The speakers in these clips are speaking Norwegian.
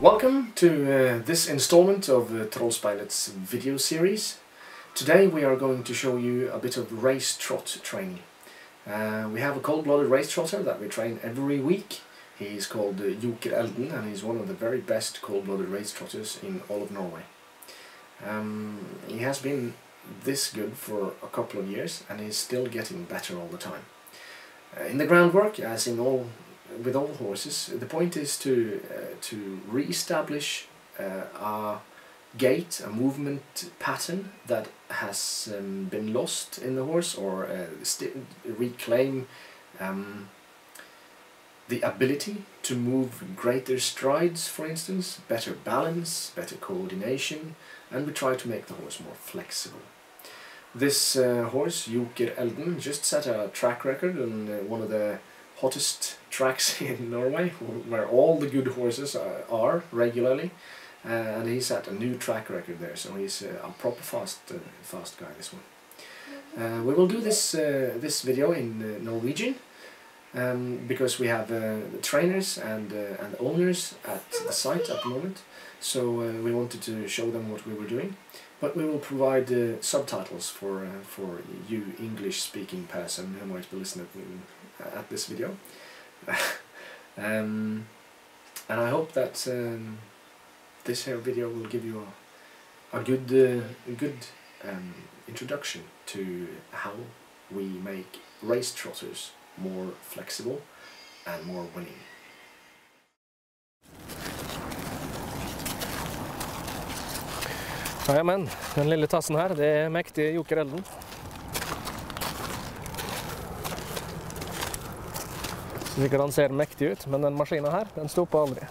Welcome to this installment of Trollspeilet's video series. Today we are going to show you a bit of race trot training. We have a cold-blooded race trotter that we train every week. He's called Joker Elden and he's one of the very best cold-blooded race trotters in all of Norway. He has been this good for a couple of years and he's still getting better all the time. In the groundwork, as in with all horses, the point is to re-establish a gait, a movement pattern that has been lost in the horse, or reclaim the ability to move greater strides, for instance, better balance, better coordination, and we try to make the horse more flexible. This horse, Joker Elden, just set a track record on one of the hottest tracks in Norway, where all the good horses are regularly, and he set a new track record there, so he's a proper fast guy, this one. We will do this video in Norwegian, because we have trainers and owners at the site at the moment, so we wanted to show them what we were doing. But we will provide subtitles for you English-speaking person who might be listening at this video. And I hope that this here video will give you a good introduction to how we make race trotters more flexible and more winning. Ja, men den lille tassen her, det mektig Joker Elden. Sikkert han ser mektig ut, men den maskinen her, den stopper aldri.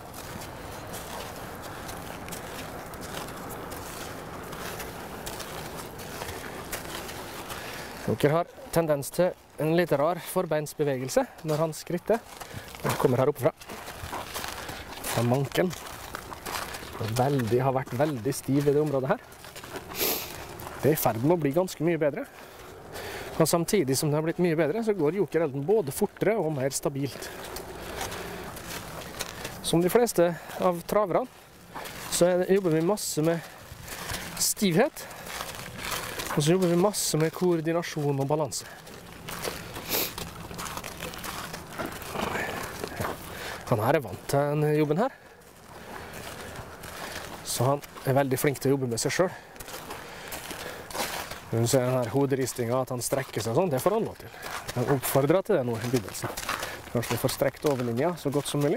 Joker har tendens til en litt rar forbeinsbevegelse når han skritter. Han kommer her oppe fra manken. Har vært veldig stiv i det området her. Det er i ferd med å bli ganske mye bedre. Og samtidig som det har blitt mye bedre, så går Joker Elden både fortere og mer stabilt. Som de fleste av traverne, så jobber vi masse med stivhet, og så jobber vi masse med koordinasjon og balanse. Han her er vant til denne jobben her. Så han er veldig flink til å jobbe med seg selv. Når du ser denne hoderistinga, at han strekker seg sånn, det får han lov til. Han oppfordrer til det nå i begynnelsen. Kanskje vi får strekt overlinja så godt som mulig.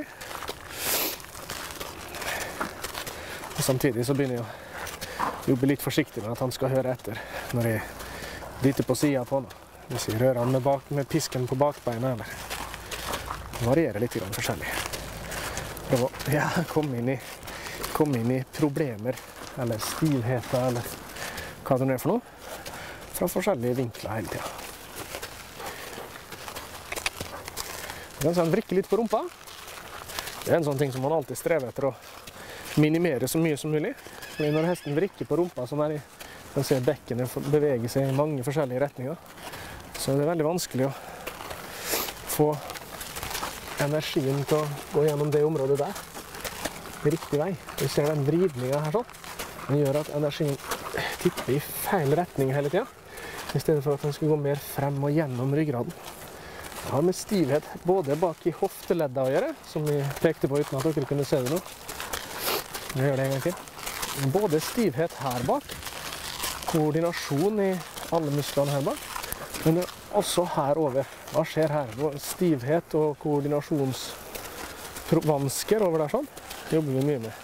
Og samtidig så begynner jeg å jobbe litt forsiktig med at han skal høre etter når jeg dytter på siden på han. Hvis jeg rører han med pisken på bakbeina, eller varierer litt forskjellig. Prøv å komme inn i problemer, eller stivheter, eller hva det er for noe, fra forskjellige vinkler hele tiden. Du kan se han vrikker litt på rumpa. Det er en sånn ting som man alltid strever etter å minimere så mye som mulig. Fordi når hesten vrikker på rumpa, sånn her, man ser bekkenet bevege seg i mange forskjellige retninger, så er det veldig vanskelig å få energien til å gå gjennom det området der riktig vei. Du ser den vridningen her sånn. Den gjør at energien tipper i feil retning hele tiden, i stedet for at den skal gå mer frem og gjennom ryggraden. Det har med stivhet både bak i hofteleddet å gjøre, som vi pekte på uten at dere kunne se det nå. Jeg gjør det en gang til. Både stivhet her bak, koordinasjon i alle musklene her bak, men det er også her over. Hva skjer her? Stivhet og koordinasjonsvansker over der sånn. Det jobber vi mye med.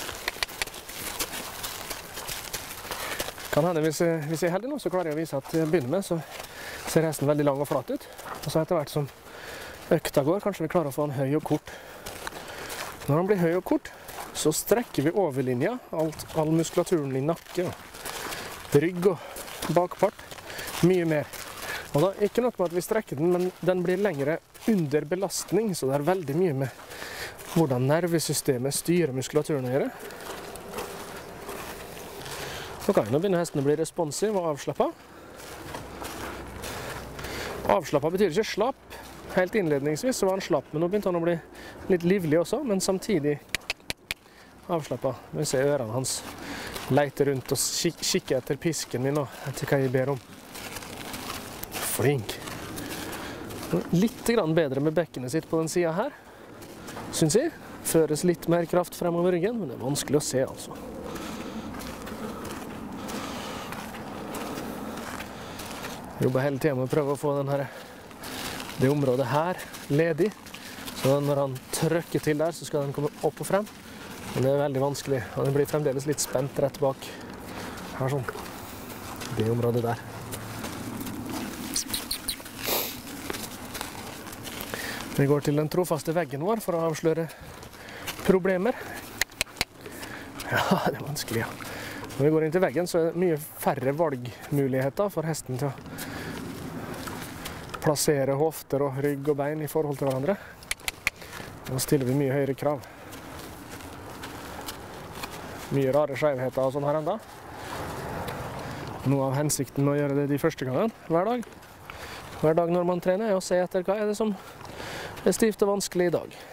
Kan hende hvis jeg er heldig nå, så klarer jeg å vise at til å begynne med, så ser hesten veldig lang og flat ut. Og så etter hvert som økta går, kanskje vi klarer å få han høy og kort. Når han blir høy og kort, så strekker vi overlinja, all muskulaturen i nakke, rygg og bakpart, mye mer. Og da er ikke nok med at vi strekker den, men den blir lengre under belastning, så det er veldig mye med hvordan nervesystemet styrer muskulaturen å gjøre. Ok, nå begynner hesten å bli responsiv og avslappet. Avslappet betyr ikke slapp. Helt innledningsvis så var han slapp, men nå begynte han å bli litt livlig også, men samtidig avslappet. Vi ser ørene hans leter rundt og kikker etter pisken min og etter hva jeg ber om. Flink. Litt grann bedre med bekkenet sitt på den siden her, synes jeg. Føres litt mer kraft fremover ryggen, men det er vanskelig å se altså. Jeg jobber hele tiden med å prøve å få det området her ledig. Så når han trykker til der, så skal den komme opp og frem. Men det er veldig vanskelig, og den blir fremdeles litt spent rett bak. Her sånn. Det området der. Vi går til den trofaste veggen vår for å avsløre problemer. Ja, det er vanskelig, ja. Når vi går inn til veggen, så er det mye færre valgmuligheter for hesten til å plassere hofter og rygg og bein i forhold til hverandre. Nå stiller vi mye høyere krav. Mye rare skjevheter og sånn her enda. Noe av hensikten med å gjøre det de første gangene, hver dag når man trener, er å se etter hva er det som er stivt og vanskelig i dag.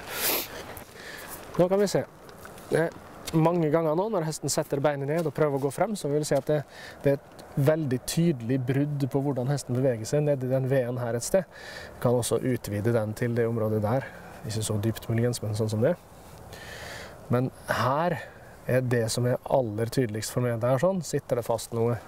Nå kan vi se. Det er mange ganger nå, når hesten setter beinet ned og prøver å gå frem, så vil vi se at det er et veldig tydelig brudd på hvordan hesten beveger seg ned i den veien her et sted. Vi kan også utvide den til det området der. Ikke så dypt muligens, men sånn som det. Men her er det som er aller tydeligst for meg. Der sånn, sitter det fast noe.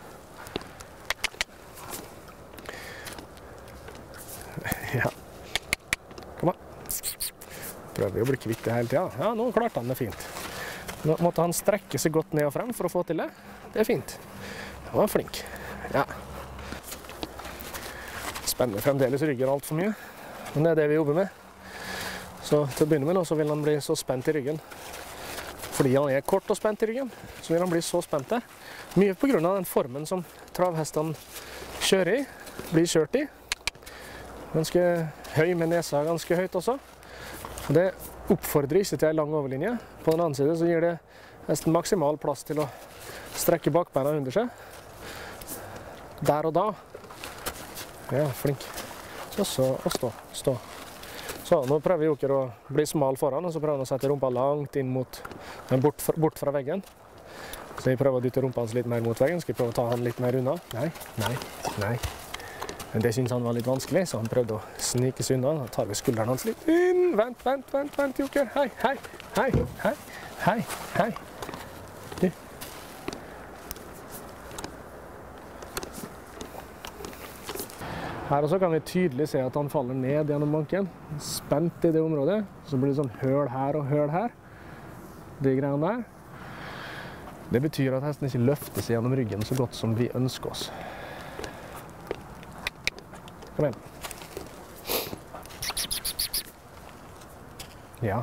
Ja. Kom an. Prøver å bli kvitt det hele tiden. Ja, nå klarte han det fint. Nå måtte han strekke seg godt ned og frem for å få til det. Det er fint. Han var flink. Ja. Spenner fremdeles ryggen alt for mye. Men det er det vi jobber med. Så til å begynne med nå så vil han bli så spent i ryggen. Fordi han er kort og spent i ryggen, så vil han bli så spent der. Mye på grunn av den formen som travhestene kjører i, blir kjørt i. Ganske høy med nesa, ganske høyt også. Og det oppfordrer ikke til en lang overlinje. På den andre siden så gir det nesten maksimal plass til å strekke bakbeina under seg. Der og da. Ja, flink. Så, og stå. Så, nå prøver Joker å bli smal foran, og så prøver han å sette rumpa langt inn mot, bort fra veggen. Så jeg prøver å dytte rumpa hans litt mer mot veggen. Skal jeg prøve å ta han litt mer unna? Nei. Men det synes han var litt vanskelig, så han prøvde å snike seg unna. Da tar vi skulderen hans litt inn. Vent, Joker. Hei. Du. Her også kan vi tydelig se at han faller ned gjennom manken. Spent i det området. Så blir det sånn høl her og høl her. De greiene der. Det betyr at hesten ikke løfter seg gjennom ryggen så godt som vi ønsker oss. Kom igjen. Ja.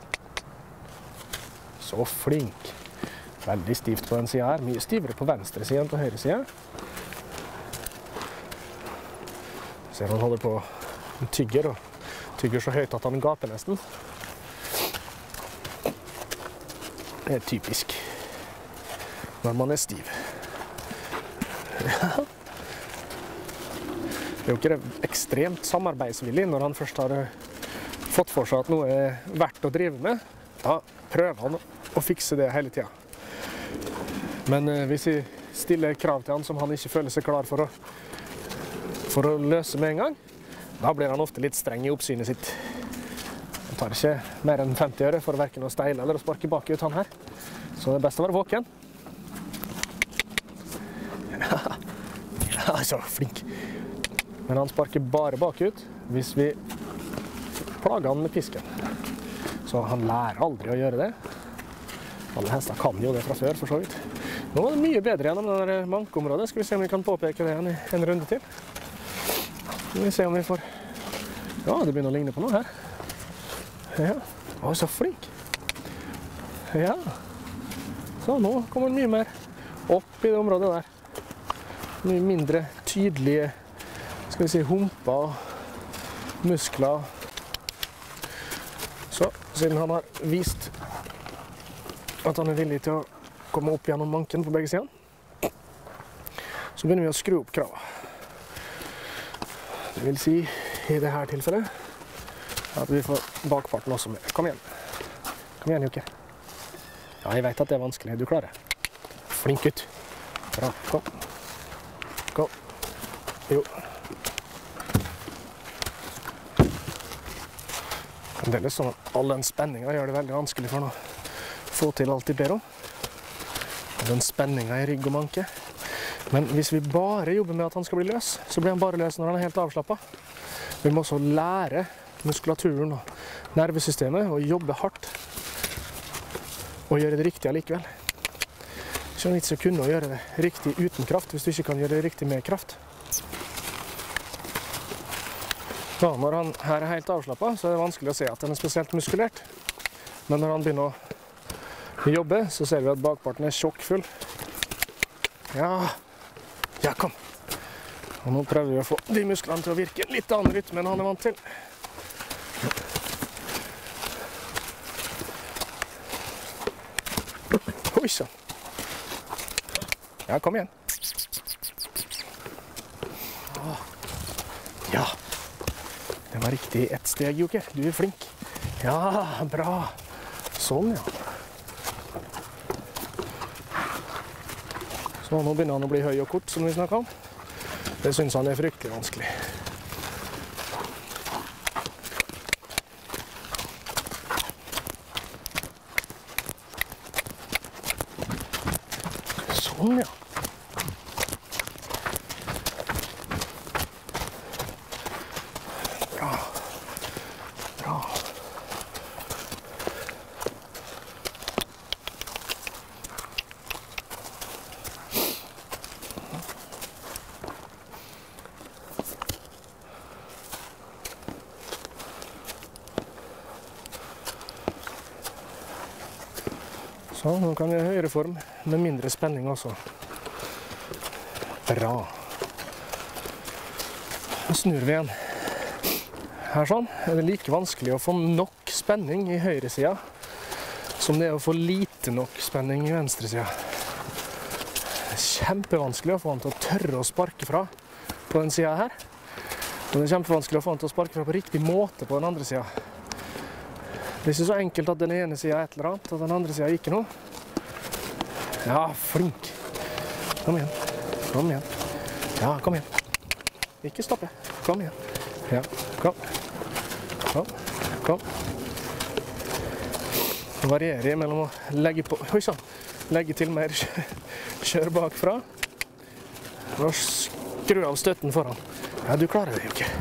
Så flink. Veldig stivt på den siden her. Mye stivere på venstre siden enn på høyre siden. Ser han holder på og tygger så høyt at han gaper nesten. Det er typisk når man er stiv. Joker er ekstremt samarbeidsvillig når han først har fått for seg at noe er verdt å drive med. Da prøver han å fikse det hele tiden. Men hvis jeg stiller krav til han som han ikke føler seg klar for å løse med en gang, da blir han ofte litt streng i oppsynet sitt. Han tar ikke mer enn 50 øre for hverken å steile eller å sparke bakut han her. Så det er best å være våken. Ja, så flink. Men han sparker bare bakut hvis vi plager han med pisken. Så han lærer aldri å gjøre det. Alle hester kan jo det fra før, for så vidt. Nå var det mye bedre gjennom det mankeområdet. Skal vi se om vi kan påpeke det en runde til. Skal vi se om vi får... Ja, det begynner å ligne på noe her. Ja, å, så flink. Ja. Så nå kommer den mye mer opp i det området der. Mye mindre tydelige, skal vi si, humper og muskler. Så, siden han har vist at han er villig til å komme opp gjennom manken på begge sider, så begynner vi å skru opp kravet. Det vil si, i dette tilfellet, at vi får bakparten også med. Kom igjen. Kom igjen, Joker. Ja, jeg vet at det er vanskelig. Du klarer det. Flink gutt. Bra. Kom. Kom. Jo. Det er litt sånn at all den spenningen gjør det veldig vanskelig for å få til alt de ber om. Den spenningen i rygg og manke. Men hvis vi bare jobber med at han skal bli løs, så blir han bare løs når han er helt avslappet. Vi må også lære muskulaturen og nervesystemet og jobbe hardt. Og gjøre det riktig allikevel. Det er ikke vits å kunne gjøre det riktig uten kraft, hvis du ikke kan gjøre det riktig med kraft. Da, når han her er helt avslappet, så er det vanskelig å se at den er spesielt muskulert. Men når han begynner å jobbe, så ser vi at bakparten er sjokkfull. Ja, ja, kom. Og nå prøver vi å få de musklene til å virke en litt annen rytme enn han er vant til. Oi, sånn. Ja, kom igjen. Ja. Det var riktig ett steg, Joker. Du er flink. Ja, bra. Sånn, ja. Så nå begynner han å bli høy og kort, som vi snakket om. Det synes han er fryktelig vanskelig. Sånn, ja. Bra. Bra. Så nå kan vi ha høyere form med mindre spenning også. Bra. Så snur vi igjen. Her sånn er det like vanskelig å få nok spenning i høyre sida som det er å få lite nok spenning i venstre sida. Det er kjempevanskelig å få han til å tørre å sparke fra på den sida her. Og det er kjempevanskelig å få han til å sparke fra på riktig måte på den andre sida. Det er ikke så enkelt at den ene siden er et eller annet, og den andre siden ikke noe. Ja, flink. Kom igjen. Kom igjen. Ja, kom igjen. Ikke stoppe. Kom igjen. Ja, kom. Kom. Kom. Det varierer mellom å legge på, oi sånn, legge til mer, kjør bakfra, og skru av støtten foran. Ja, du klarer det jo ikke.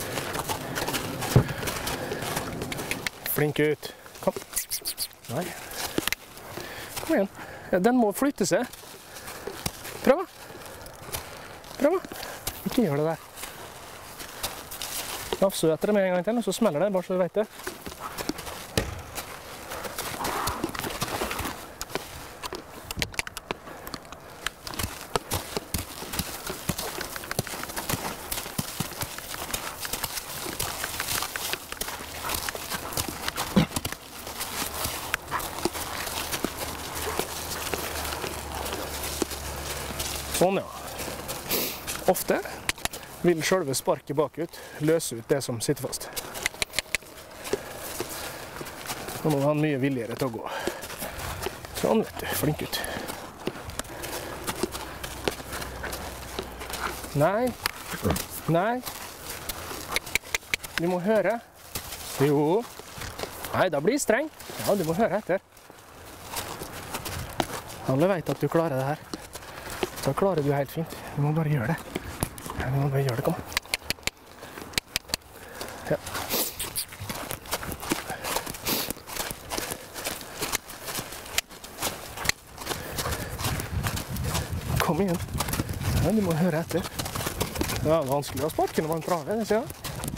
Flink ut. Kom. Nei. Kom igjen. Ja, den må flytte seg. Prøv. Prøv. Ikke gjør det der. Nafse etter det med en gang til, og så smeller det, bare så du vet det. Sånn, ja. Ofte vil selve sparket bakut løse ut det som sitter fast. Og nå er han mye villigere til å gå. Sånn, vet du. Flink ut. Nei. Nei. Du må høre. Jo. Nei, da blir det streng. Ja, du må høre etter. Alle vet at du klarer det her. Da klarer du helt fint. Du må bare gjøre det. Ja, du må bare gjøre det, kom. Ja. Kom igjen. Ja, du må høre etter. Ja, det er vanskelig å sparke når man prater, det sier jeg.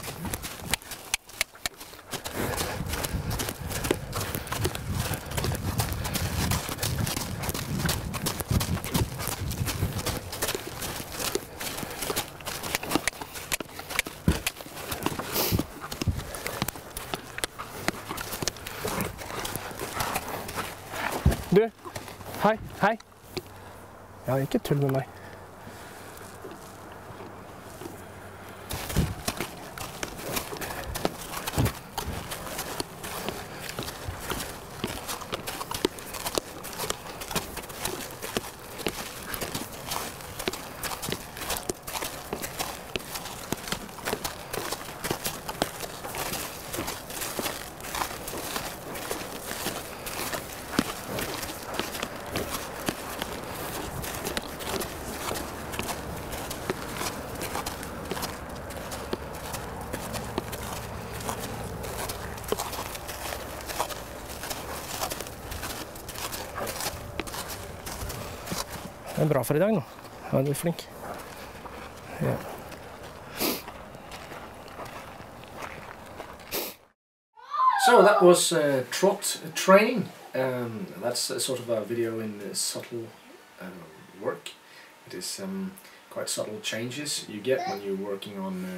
Du, hei, hei. Ja, ikke tull med meg. Det er bra for i dag nå. Ja, du er flink. Ja. So that was trot training. That's sort of a video in subtle work. It is quite subtle changes you get when you're working on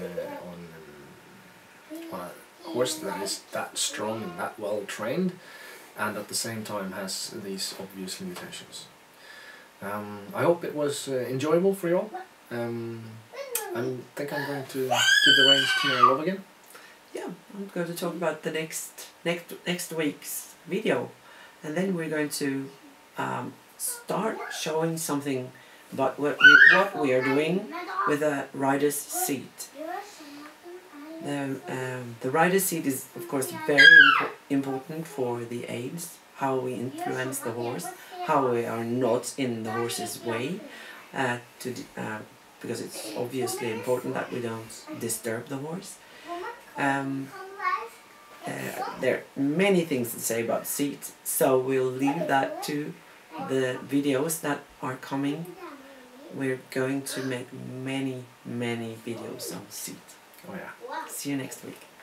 a horse that is that strong and that well trained, and at the same time has these obvious limitations. I hope it was enjoyable for you all. I think I'm going to give the reins to Love again. Yeah, I'm going to talk about the next week's video, and then we're going to start showing something about what we are doing with a rider's seat. The rider's seat is of course very important for the aids, how we influence the horse, how we are not in the horse's way, because it's obviously important that we don't disturb the horse. There are many things to say about seat, so we'll leave that to the videos that are coming. We're going to make many videos on seat. Oh yeah. See you next week.